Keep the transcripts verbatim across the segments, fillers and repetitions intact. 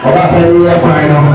Obaapanin ya kwan no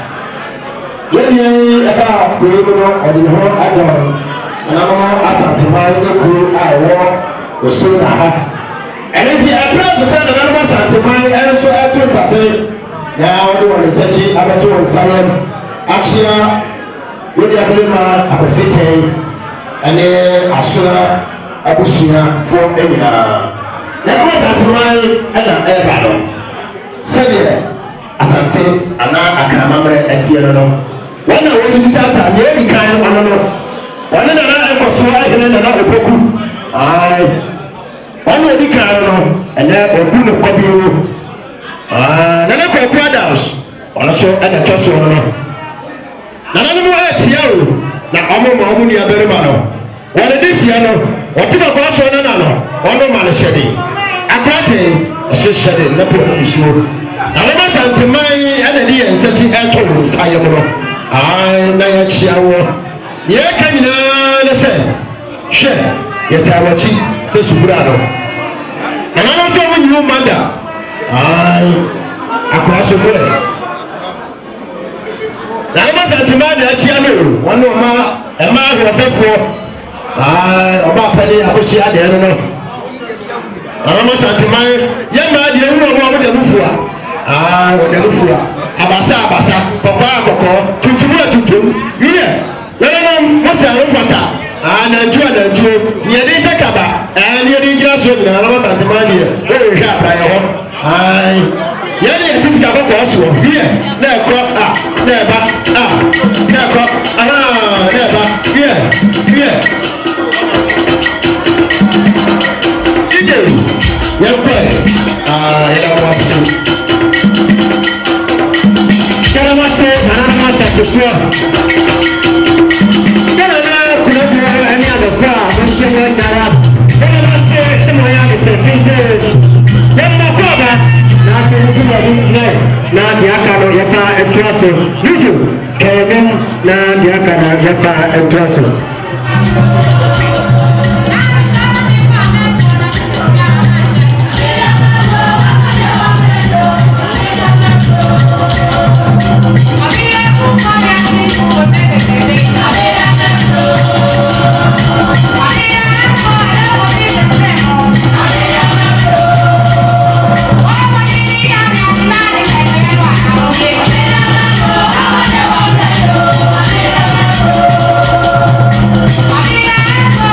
yɛn ɛba kuro mu no ɔde ne ho adɔn na no asanteman ne kuro a ɛwɔ osuo na ha ɛne nti ɛbrɛ so sɛ ne nanom asanteman ɛnso ɛto nsate na ɔde wɔn nsa akyi abɛto wɔn nsa yɛm akyea yɛde abarima apɛsɛkyɛn ɛne asora abusuafoɔ nyinaa na nanom asanteman ɛna ɛreba no sɛdeɛ asante anaa akramammerɛ ɛteɛ no no wɔn a wɔtutu tata nea ɛdi kan no ɔno no wɔne nana ɛkɔ so ahene nana ɔpoku ae wɔn a ɔdi kan no ɛnɛ ɔbu ne kɔbio nana kɔɔku adams ɔno so ɛna tɔ so no nana no mu ɛtia o na ɔmo ma ɔmo nua barima no wɔne de sia no ɔte na kɔɔ so nana no ɔno ma no hyɛde akrate ɛhyɛ hyɛde na pɔ no nsuo na wɔn asanteman ɛna de yɛn nsakyi ɛtɔ wɔn nsa yɛ mu no ae na yɛakyia wɔ yɛka nyinaa ne sɛ hwɛ yɛtaa wɔkyi sɛ subura no na nana nso ɔmo nyina ɔma da ae akora so berɛ na nana asanteman de akyia no wɔn ne ɔma ɛma ahoɔfɛfoɔ ae Obaapanin akɔhyia adeɛ no no na nana asanteman yɛma adeɛ wuro ɔmo a wɔde no fua ah wɔde no fua abasa abasa papa akɔkɔ tuntum a tuntum yɛ yɛnam mɔsa no fata ah nantuo a nantuo yɛde hyɛ kaba ah ne yɛde gyina so nyinaa na wɔsanteman deɛ wɔrehwɛ abrayɛ hɔ ah yɛde yɛde sika kɔkɔɔ soɔ yɛ na ɛkɔ ah na ɛba ah na ɛkɔ ah na ɛba yɛ yɛ ide yɛkɔ ah yɛde wɔn aso Namaste, namaste, tukua. Kena na kuna kuna ani adokwa, mashia mwana. Namaste, sema yani tepise. Yamma kwaba, na tunukuwa mutne, na diaka no yafa entraso. Yuju, kenen na diaka na yafa entraso. Yeah.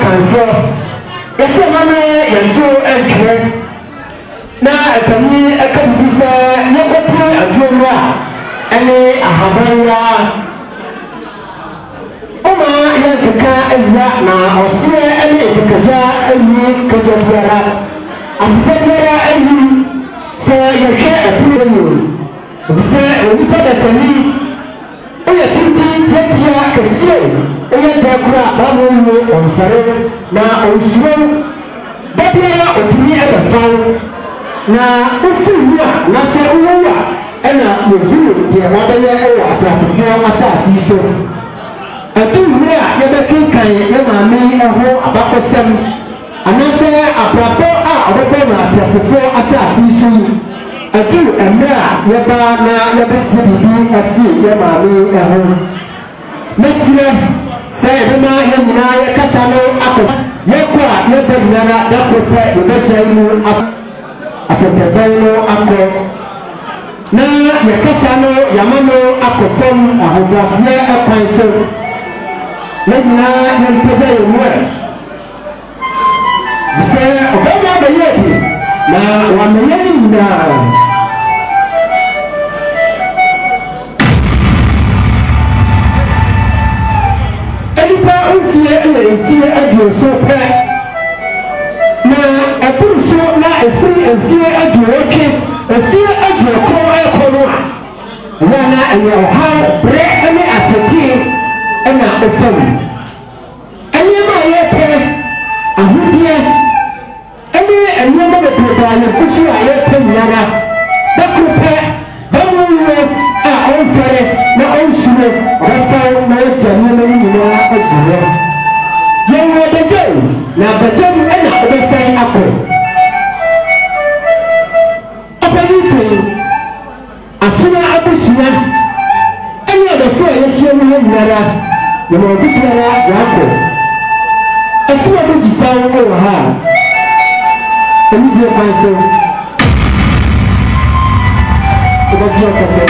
kanfo ese mama yando entwe na atani akabisa yekote adwomra ene ahabanwa oma yankeka ewa na ose ene ekekaja eni kajabara asbedara eni se yake apuro se onipa da sani oya titi tetia kese oya dakura babu mu onfare na onsuo babia opini ebafaw na ofuwa na se uwa ena yebulu de wabaya ewa asafo asasi so atumre a yebekinkan ye maame eho abakosem anase abrabo a obebe na asafo asasi so atu emra yeba na yebetse bibi afi ye maame eho mesire se bema ye nyina ye kasa no akọ ye kwa ye bednara da kopa ye bejainu ateteban no akọ na ye kasa no yamano akọpom ahobrase akwan so na nyina ye mpeza ye mwe se obama be ye na wa me ye nyina Edipa unfie ele enfie adioso pe na eburso na efiri enfie adioke efie adioko ekono a na aye oha bre ene atete ena ofam ene ma ye pe ahudie ene ene ma be tobale kusu aye pe nyara da kupe bamuwe a onfere na onsume rafa na janne nyina ajure yewo beje na beje ena obesan akọ apanite asuna abusuna enya da fo yehye mu nyara na mo bitara yakọ asuna do gisawo o ha eni je panso o ba je kase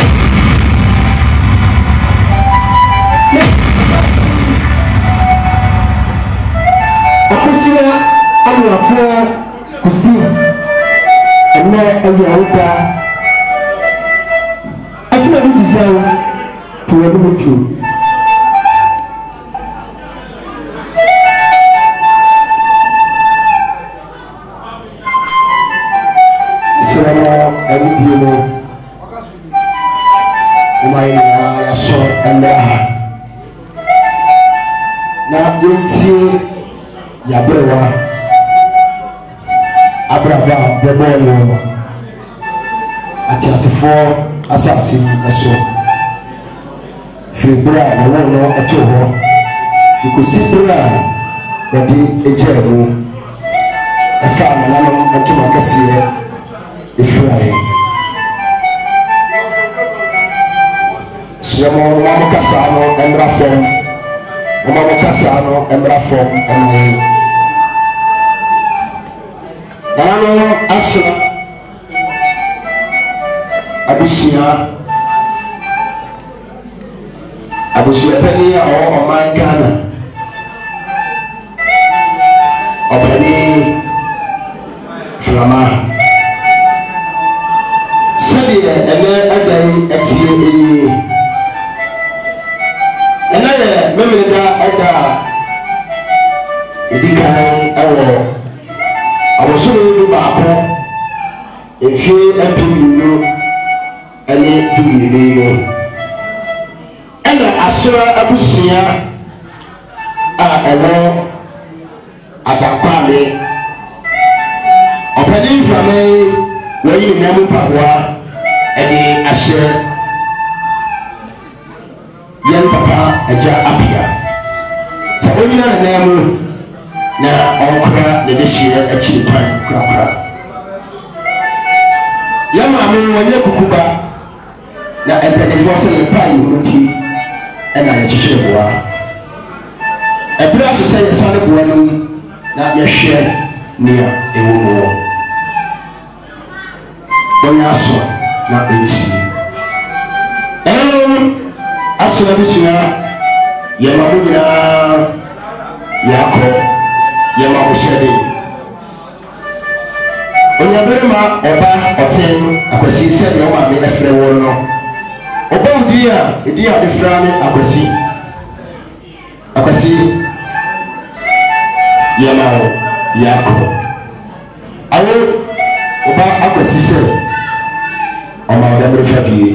akusira amurapo kusi ene ayawuka asina bi disawo to ebu mutu sira ebu diemo umai na yaso emra na yenti yabrewa abraba bebolo atiasefo asasi eso fibra na wono atoho ikosibra yadi ejemu efa manam atuma kasiye efrae siyamo mama kasano emrafom mama kasano emrafom emaye Nano asra abusia abusia pani a o man Ghana obani flama sadi ene adai etie eni ena ye memeda ada edikan awo awosoro do baako efie empimino ene dumire no ena asra abusia a eno adakwale opani mfame wayi nyamu pawa ene ashe yan papa aja apia sa onina na nyamu na okra de deshire achi pan kra kra yama amene wanye kukuba na empenifo se le pai unti ena ya chichire boa ebra so se yesane boa no na yehwe nia ewo boya so na enti eno aso na bisuna yama bugina yako yɛma mo hyɛde onyaberema ɔba ɔten akwasi sɛdeɛ ɔma me ɛfrɛ wɔ no ɔba wo din a ɛdin a de fra me akwasi akwasi yɛma wo yɛakɔ awo ɔba akwasi sɛ ɔma wo dɛmere fa bie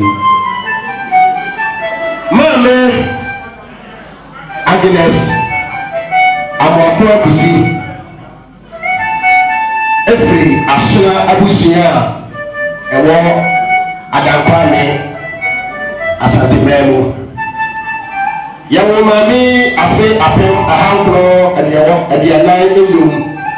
maame Agnes Amoakowaa kusi efiri asona abusua a ɛwɔ Adankwane Asante Mɛmu yɛwɔ maame afe apem ahankoro adeɛwɔ adeanan enum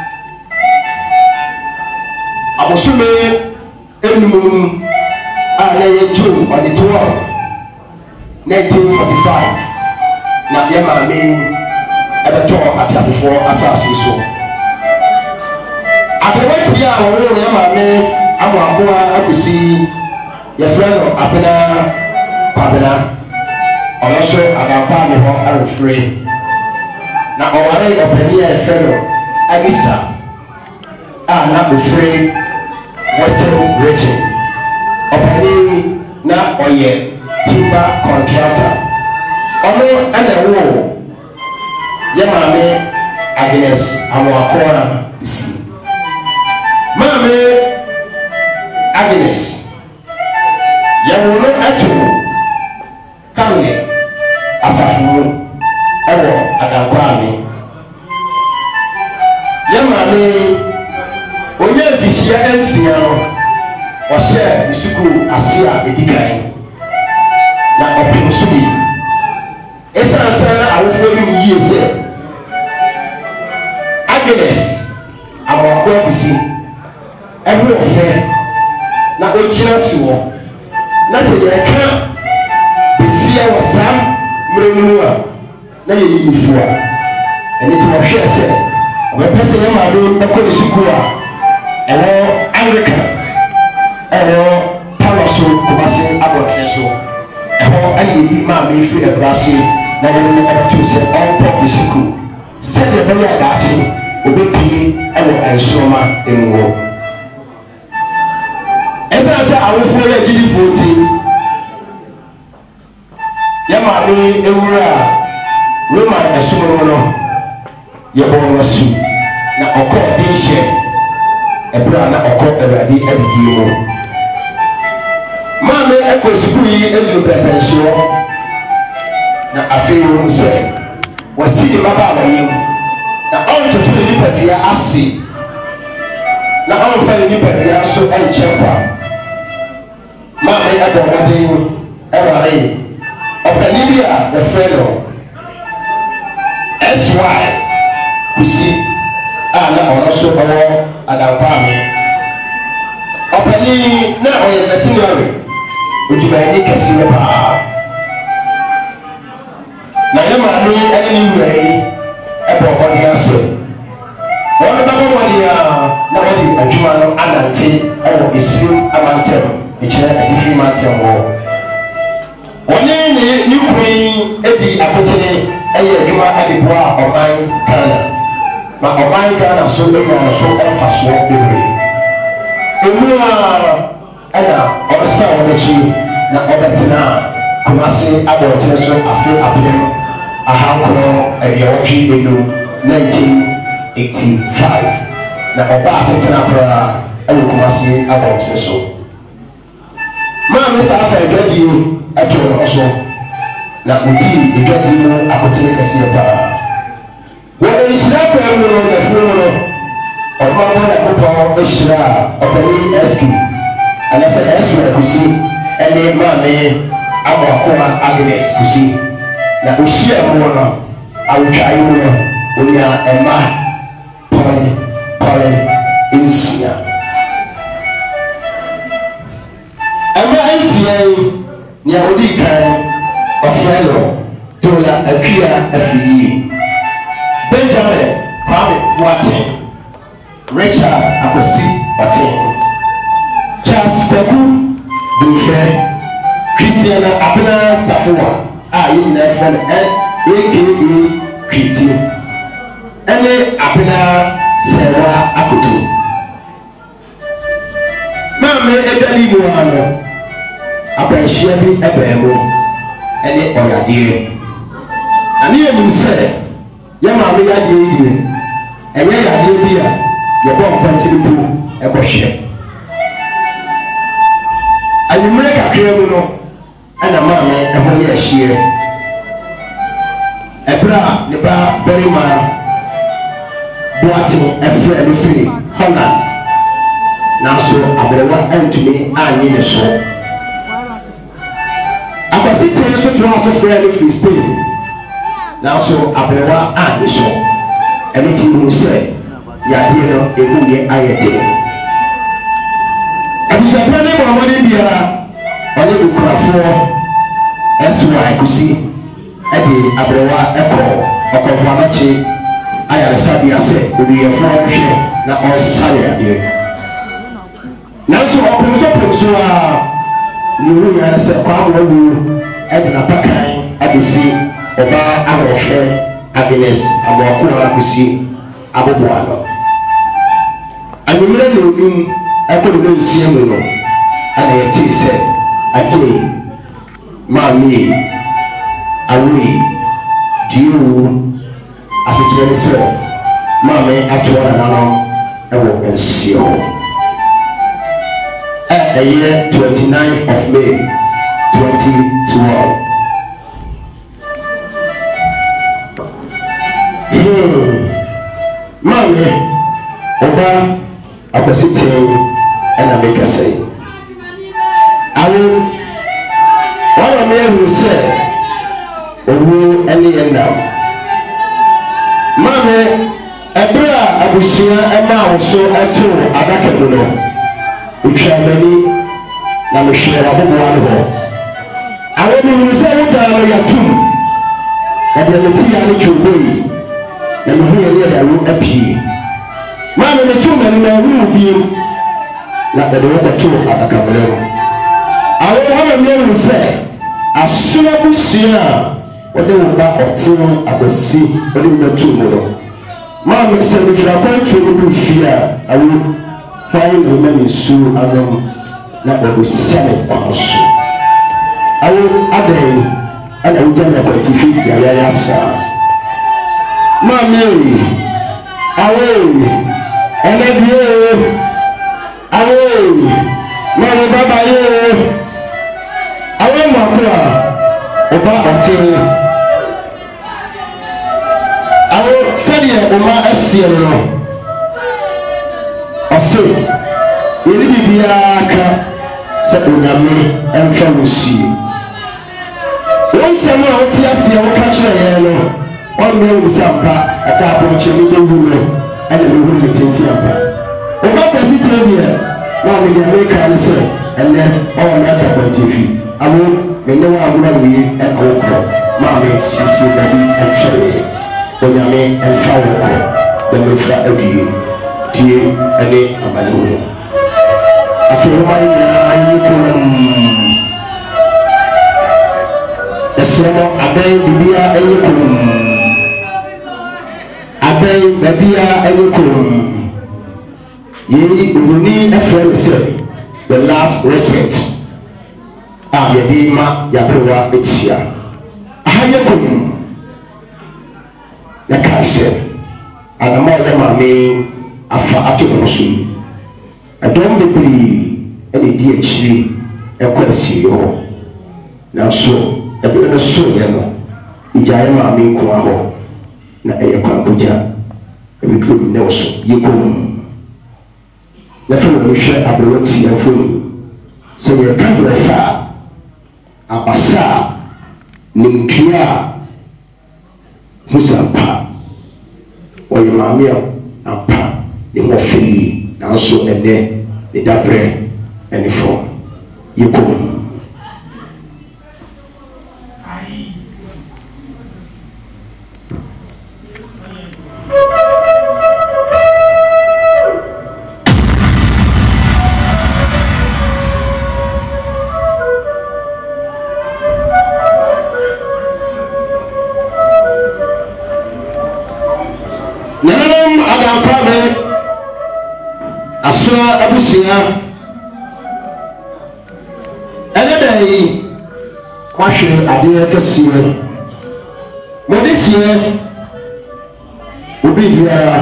abosome enum a yɛyɛ June on the twelfth nineteen forty-five na yɛ maame ɛbɛtɔ atiasefoɔ asase so abewati a wɔwɔ yɛ maame Amoakowaa akusi yɛfrɛ no Abena Kwabena ɔno so Adankwane hɔ arefere na ɔware ɔpani a yɛfrɛ no Agisa a na ofire Western region ɔpani na ɔyɛ timber contractor ɔno ɛna ɛwɔ yɛ maame Agnes Amoakowaa kusi maame Agnes yɛwɔ no ato kanne asafo mu ɛwɔ Adankwane yɛ maame onye mfisia nsia no ɔhyɛ sukuu ase a ɛdi kan na ɔpem so bi ɛsiane sɛ na awofoɔ no mu yie sɛ Agnes Amoakowaa kusi ɛho ɔfɛ na ɔgyina so wɔ na sɛ yɛka besia wɔ saa mmerɛ no mu a na yɛyɛ nifo a ɛne nti wɔhwɛ sɛ ɔbɛpɛ sɛ yɛ maame bɛkɔ ne sukuu a ɛwɔ Anglican ɛwɔ Palo so Kumasi abɔtene so ɛhɔ ɛne yɛyi maame firi ɛbra ase na yɛne no ɛbɛto sɛ ɔnkɔ ne sukuu sɛdeɛ ɛbɛyɛ adaakye obɛpie ɛwɔ nsoroma mu hɔ ɛsiane sɛ awofoɔ yɛ agyidifoɔ nti yɛ maame ewura a Roman ɛsom no no yɛbɔ no asu na ɔkɔ de hyɛ ɛberɛ a na ɔkɔ Awurade adidie mu maame ɛkɔ sukuu yi aduru pɛpɛnhyeɛ na afei wɔ mu sɛ wɔsi ne mmabaawa yi mu na ɔntoto ne nipadua ase na ɔmfa ne nipadua so ɛnkyɛ kwa maame ɛbɔ mmɔden ɛware ɔpanin bi a yɛfrɛ no S Y kusi a na ɔno so ɔwɔ Adankwane ɔpanin na ɔyɛ veterinary odwumayɛni kɛseɛ paa na yɛ maame ɛne ne wura yi ɛbɔ ɔden ase wɔn bɛbɔ wɔde a na wɔde adwuma no anante ɛwɔ esirim amantam ekyerɛ atifi mantam wɔ wɔne ne ne kwan edi akotene ɛyɛ adwuma ɛde boa ɔman Ghana na ɔman Ghana so ɛnya so ɛfa soɔ bebree ewura ɛna ɔbɛsa wɔn akyi na ɔbɛtena Kumasi abɔnten so afe apem ahankoro ɛdeɛwɔtwe enum nineteen eighty-five na ɔba asetena koraa ɛwɔ Kumasi abɔnten so maame saa afa adwadie ɛto ne ho so na odi adwadie mu akotene kɛseɛ paa wɔ nhyira kwan mu no nafiri mu no ɔbɛbɔ Nyankopɔn ahyira a ɔpanin ɛski anasɛ ɛso akusi ɛne maame Amoakowaa Agnes kusi na ohyia mu no awotwae mu no onya ɛma pɔre pɔre nsia ɛma nsia yi nea odi kan ɔfrɛ no Dola Akua afiri Benjamin Kwame Boateng Richard Akwasi Boateng Charles Beku Dunfrɛ Christiana Abena Safoa a yɛ nyinaa frɛ no ɛ aka Christian ɛne apena Cere akoto maame ɛdali mu ano abanhyia bi ɛbɛn mu ɛne ɔyadeɛ ane yɛnim sɛ yɛ maame yadeɛ die ɛyɛ yadeɛ bi a yɛbɔ mpɔntene po ɛkɔhwɛ anwummerɛ kakra mu no ɛna maame ɛho yɛ ahyia ɛberɛ a ne ba barima boate ɛfrɛ no firi Holland nanso aberewa antumi anye ne so akwasitee nso toa so frɛ no firi Spain nanso aberewa anye so ɛno ti hu sɛ yadeɛ no ɛmu yɛ ayɛ den abusuapɛ ne bɔmmɔden biara ɔne nkurafoɔ ɛso wɔ akosi ɛde aberewa ɛkɔ ɔkɔfoɔ anɔkye ayaresabea sɛ oduyɛfoɔ hwɛ na ɔsare adeɛ nanso ɔpemsopemso a yɛwu nyane sɛ kwaamoa wu ɛde napakan adesi ɔbaa ahɔhwɛ Agnes Amoakowaa akosi aboboa no anwummerɛ na onum ɛkɔdo no nsia mu no ɛna yɛtee sɛ agye maame awoe duewu asekyerɛ ne sɛ maame atoa nananom ɛwɔ nsia hɔ ɛyɛ twenty-ninth of May twenty twelve hmm maame ɔba akwasitee ɛna mekɛsɛ awo wɔn a meɛhu sɛ owu ɛne yɛ nam maame ɛberɛ a abusua ɛmaa wo so ɛto adaka mu no otwa m'ani na mehwɛ w'aboboa no hɔ awo mehunu sɛ wodaa no yɛatom na deɛ mete ya no twɛbɔ yi na mehu yɛ ne yɛde awo apue maame meto m'ani na ɛhunu bio na ɛde wokɔto adaka mu no awo wɔn a meɛhu sɛ asono abusua a wɔde wo ba ɔteo abasi wɔde wo bɛto mu no maame sɛ mefiri akwantuo no bi fie a awo hwan na ɔma me nsuo anom na ɔbɛsisa me kwan so awo adɛn ɛna wogya me akwantifi yɛayɛyɛ asaa maame awo ɛnɛ bie awo maame babayɛ awo Amoakowaa ɔba ɔtee awo sɛdeɛ ɔma asie no ɔse yɛne biribiara ka sɛ onyame ɛmfa wo sie wɔn nsɛm a wote aseɛ woka kyerɛ yɛn no ɔmmea wo sɛ ampa ɛda abɔnkyɛ ne bɛwu no ɛne mehu ne tenti ampa ɔba kwasi tee deɛ na ɔmede amerika ne sɛ ɛnɛ ɔwɔme aka kwantifi awo mene wa agora wie ɛna wokɔ maame siesie baabi ɛhwɛ yɛ onyame ɛmfa wo kɔ na mefra adue tie ɛne amanehunu afei woma no nyinaa yi kom ɛserɛ no abɛn bibia ɛyɛ kom abɛn baabia ɛyɛ kom yɛyi owuni ɛfrɛ no sɛ the last respect a yɛde ma yɛaperewa akyia aha yɛ kom yɛkae sɛ adama ɔyɛ maame afa ato no so ɛdɔm bebree ɛna di akyire ɛkɔ asieɛ hɔ nanso ɛberɛ no soeɛ no igyaeɛ maame nkoa hɔ na ɛyɛ kwankogya ɛbɛduro bi ne wo so yɛkom yɛfɛ no mehwɛ aberɛwa tiafo ni sɛ yɛka berɛfa a abasa a nimdua a husampa ɔyɛ maame a ampa ne ho fɛ yie nanso ɛnɛ ne dabrɛ ɛne fam yɛkom nanam adampame asura abusia ɛne da yi wahwɛ adeɛ kɛseɛ mɔde seɛ obi biara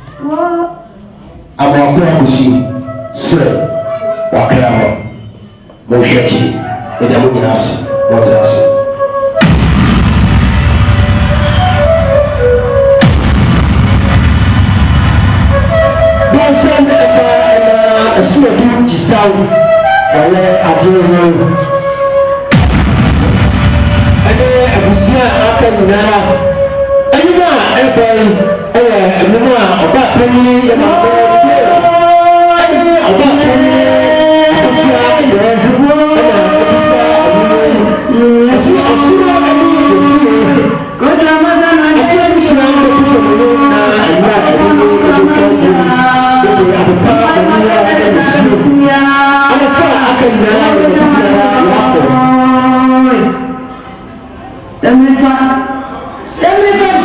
Amoakowaa kosi sɛ wakra mo mohwɛ akyi ɛda mo nyina ase wɔte ase bɔnsɛm ɛfa ɛna asuadu kyisaw wɔyɛ adeɛ no ɛne abusua aka nyinaa ɛnim a ɛbɛn ɛyɛ ɛnim a Obaapanin yɛ maabɔ ɛne Obaapanin abusua yɛ ɛna ɛbisa ɛsi ɔsoro ɛne yɛfie asua no sua no bɛkuta mu no na ɛnura ɛne no ɛbɛka mu ɛde adepa ɛnura ɛne fie ɔmɔfa aka nyinaa yɛ bibiara yɛakɔ Semika, semika